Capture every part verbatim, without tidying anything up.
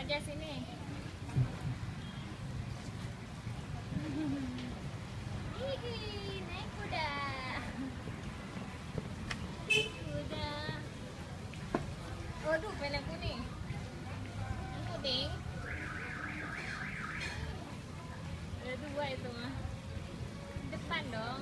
aja sini. Hihi, naik kuda. Kuda. Waduh, pengen yang kuning. Yang kuning. Ada dua itu mah. Depan dong.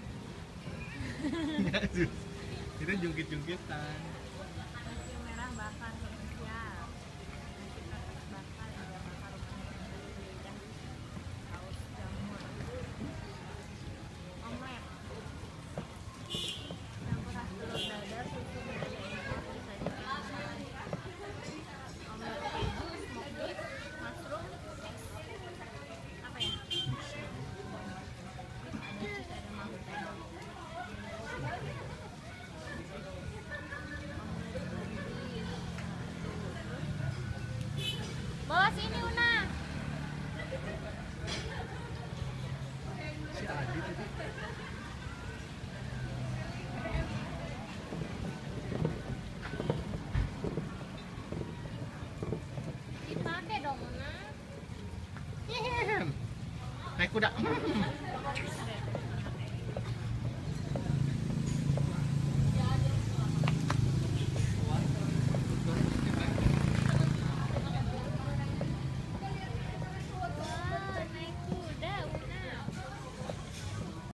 Kita jungkit-jungkitan. Nasi merah bakar siap. Nasi kertas bakar ada bakar rumahnya dan saus jamur. Omelet. Campur khas telur dadar, susu budaya impor disajikan dengan omelet keju, smoked beef, mushroom, apa ya? Ada cheese, ada mangga. Bawa sini Una. Si Adi tadi. Dipakai dong Una. Naik kuda.